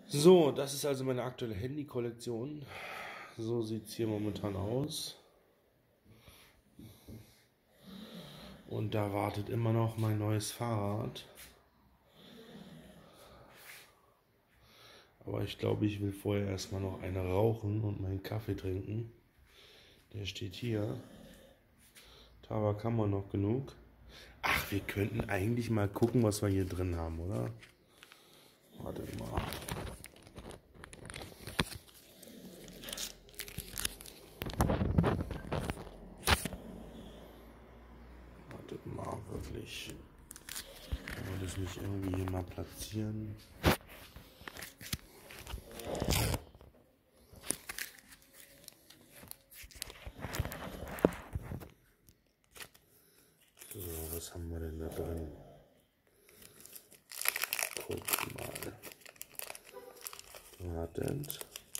So, das ist also meine aktuelle Handy-Kollektion. So sieht es hier momentan aus. Und da wartet immer noch mein neues Fahrrad. Aber ich glaube, ich will vorher erstmal noch eine rauchen und meinen Kaffee trinken. Der steht hier. Tabak haben wir noch genug. Ach, wir könnten eigentlich mal gucken, was wir hier drin haben, oder? Warte mal. Wartet mal, wirklich. Kann man das nicht irgendwie hier mal platzieren? So, was haben wir denn da drin? Guck mal. Wartet.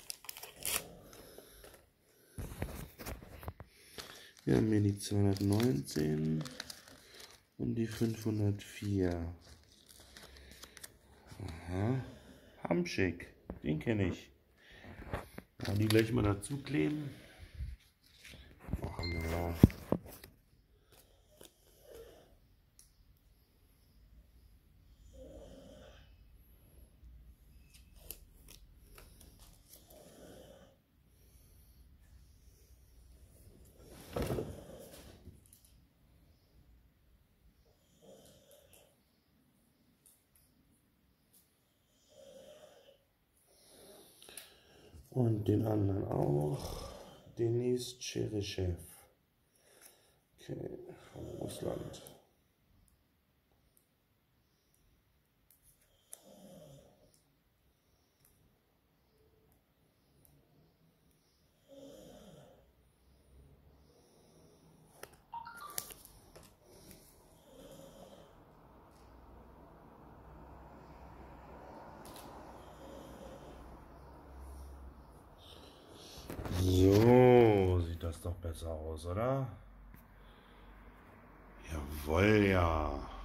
Wir haben hier die 219 und die 504. Aha. Hamschick. Den kenne ich. Mal die gleich mal dazu kleben. Machen wir mal. Und den anderen auch. Denis Cheryshev. Okay, von Russland. So sieht das doch besser aus, oder? Jawohl, ja.